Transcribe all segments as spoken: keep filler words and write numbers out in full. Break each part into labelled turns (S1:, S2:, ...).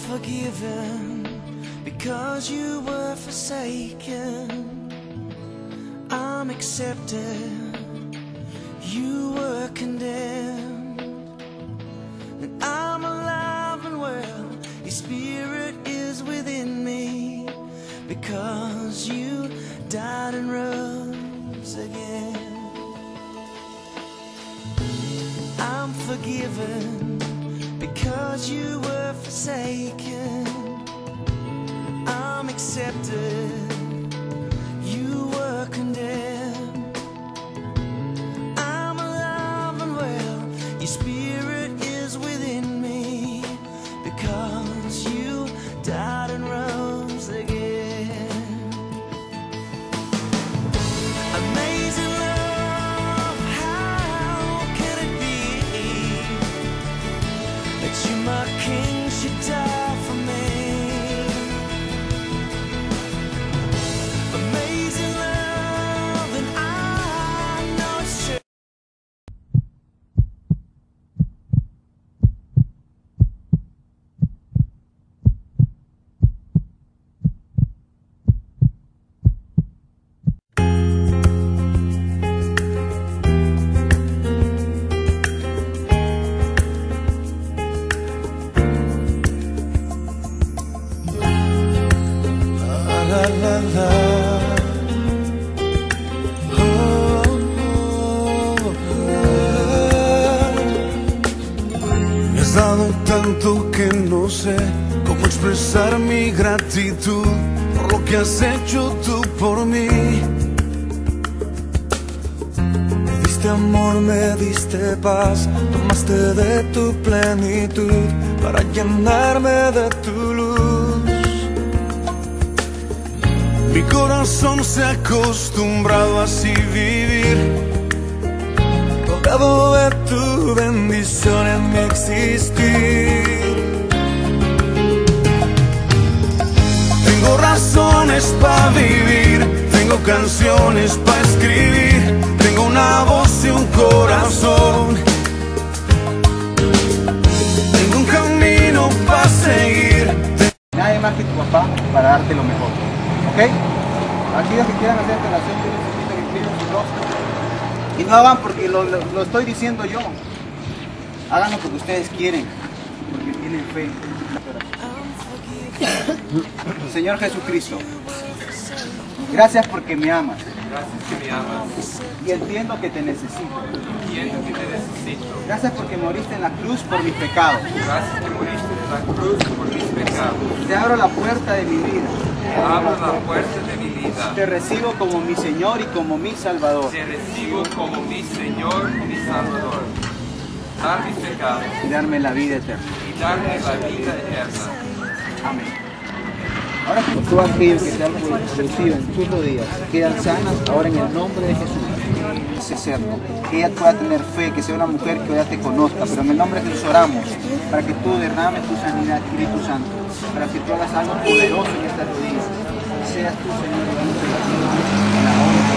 S1: forgiven because you were forsaken. I'm accepted, you were condemned, and I'm alive and well. Your spirit is within me because you died and rose again. I'm forgiven because you were forsaken. I'm accepted, you were condemned. I'm alive and well. Your spirit is within me because you died and rose again. Amazing love, how can it be that you, my king, should die for me? Amazing love, and I know it's true. La la la. Oh, oh, oh. Me has dado tanto que no sé cómo expresar mi gratitud por lo que has hecho tú por mí. Me diste amor, me diste paz, tomaste de tu plenitud para llenarme de tu luz. Mi corazón se ha acostumbrado a así vivir, rodeado de tu bendición en mi existir. Tengo razones para vivir, tengo canciones para escribir, tengo una voz y un corazón, tengo un camino para seguir.
S2: Nadie más que tu papá para darte lo mejor. ¿Ok? Aquellos que quieran hacer relación, yo necesito que escriban su rostro. Y no hagan porque lo, lo, lo estoy diciendo yo. Háganlo porque ustedes quieren, porque tienen fe. Señor Jesucristo, gracias porque me amas.
S3: Gracias que me amas.
S2: Y entiendo que te necesito.
S3: Entiendo que te necesito.
S2: Gracias porque moriste en la cruz por mis pecados.
S3: Gracias que moriste en la cruz por mis pecados.
S2: Te abro la puerta de mi vida.
S3: Te abro la puerta de mi vida.
S2: Te recibo como mi Señor y como mi Salvador.
S3: Te recibo como mi Señor y mi Salvador. Dar mis pecados
S2: Y darme la vida eterna.
S3: y darme la vida eterna.
S2: Amén. Ahora que tú aquellos que te han producido en tus rodillas quedan sanas, ahora en el nombre de Jesús. Ese cerdo, que ella pueda tener fe, que sea una mujer que ya te conozca, pero en el nombre de Jesús oramos para que tú derrames tu sanidad, Espíritu Santo, para que tú hagas algo poderoso en estas rodillas. Seas tú, Señor, el Dios de la vida, en la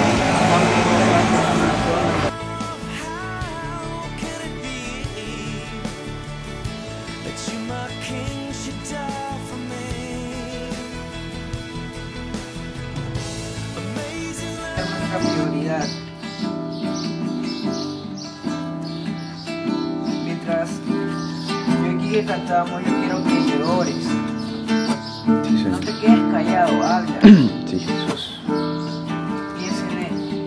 S2: prioridad. Mientras yo aquí que cantamos, yo quiero que llores.
S4: Sí,
S2: No te quedes callado, habla.
S4: sí, Jesús.
S2: Piensa en él.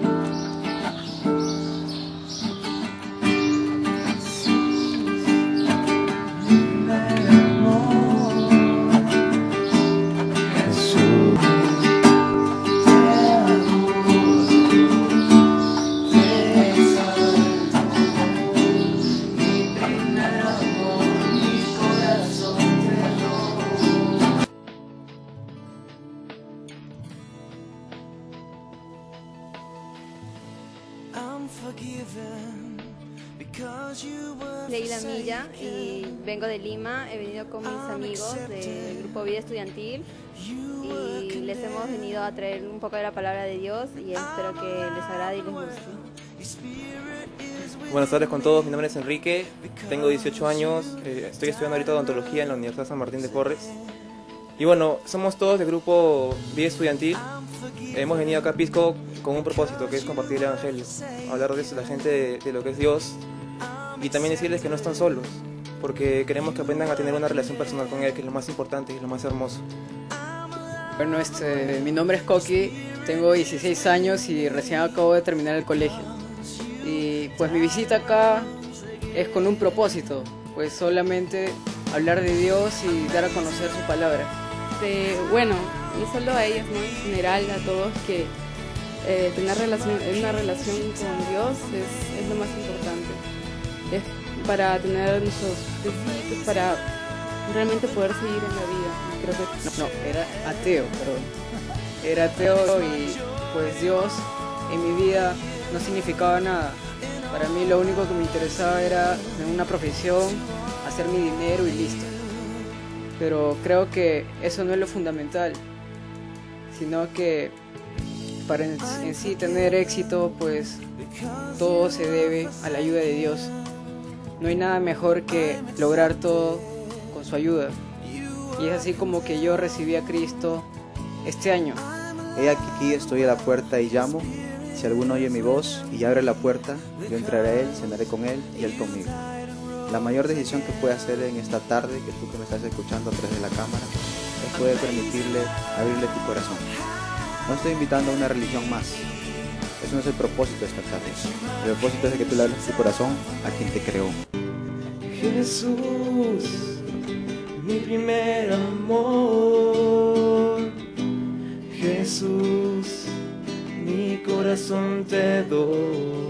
S4: Jesús.
S5: Leila Milla y vengo de Lima. He venido con mis amigos del Grupo Vida Estudiantil y les hemos venido a traer un poco de la palabra de Dios y espero que les agrade y les guste.
S6: Buenas tardes con todos, mi nombre es Enrique, tengo dieciocho años, eh, estoy estudiando ahorita odontología en la Universidad San Martín de Porres. Y bueno, somos todos del grupo Vida Estudiantil. Hemos venido acá a Pisco con un propósito, que es compartir el Evangelio, hablarles a la gente de, de lo que es Dios y también decirles que no están solos, porque queremos que aprendan a tener una relación personal con Él, que es lo más importante y lo más hermoso.
S7: Bueno, este, mi nombre es Coqui, tengo dieciséis años y recién acabo de terminar el colegio. Y pues mi visita acá es con un propósito, pues solamente hablar de Dios y dar a conocer su palabra.
S8: De, bueno, no solo a ellos, ¿no? En general a todos, que eh, tener relación, una relación con Dios es, es lo más importante. Es para tener nuestros principios, para realmente poder seguir en la vida. Creo que...
S7: No, no, era ateo, perdón. Era ateo y pues Dios en mi vida no significaba nada. Para mí lo único que me interesaba era tener una profesión, hacer mi dinero y listo. Pero creo que eso no es lo fundamental, sino que para en, en sí tener éxito, pues todo se debe a la ayuda de Dios. No hay nada mejor que lograr todo con su ayuda. Y es así como que yo recibí a Cristo este año.
S2: He aquí estoy a la puerta y llamo. Si alguno oye mi voz y abre la puerta, yo entraré a él, cenaré con él y él conmigo. La mayor decisión que puedes hacer en esta tarde, que tú que me estás escuchando a través de la cámara, es poder permitirle abrirle tu corazón. No estoy invitando a una religión más. Eso no es el propósito de esta tarde. El propósito es de que tú le hables tu corazón a quien te creó.
S6: Jesús, mi primer amor. Jesús, mi corazón te doy.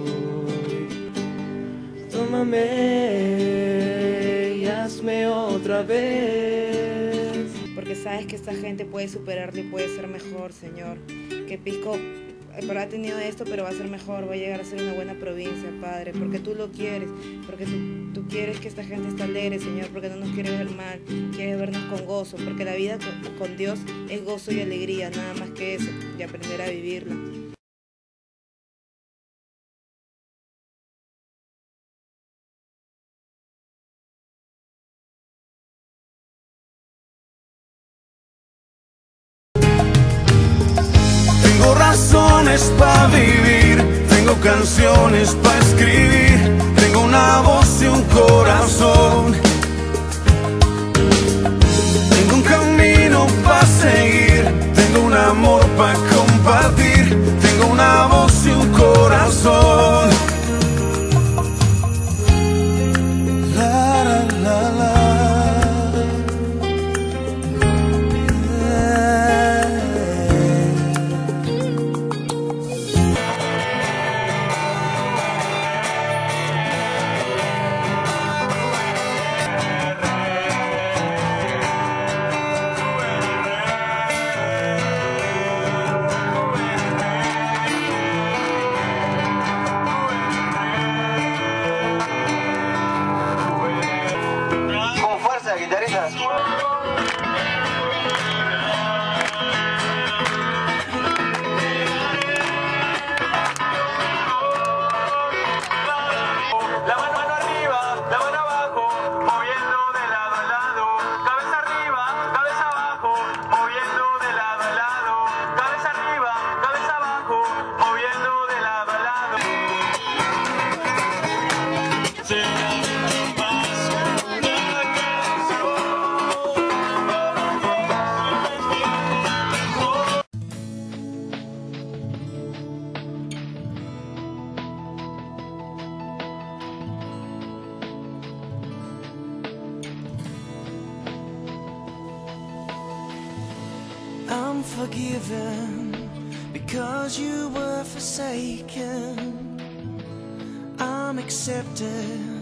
S6: Tómame y hazme otra vez.
S9: Porque sabes que esta gente puede superarte y puede ser mejor, Señor. Que Pisco pero ha tenido esto, pero va a ser mejor, va a llegar a ser una buena provincia, Padre, porque tú lo quieres, porque tú, tú quieres que esta gente esté alegre, Señor, porque no nos quieres ver mal, quieres vernos con gozo, porque la vida con, con Dios es gozo y alegría, nada más que eso, y aprender a vivirla.
S1: Tengo razones para vivir, tengo canciones para escribir, tengo una voz y un corazón, tengo un camino para seguir, tengo un amor para compartir, tengo una voz y un corazón. La, la, la, la.
S10: I'm forgiven because you were forsaken. I'm accepted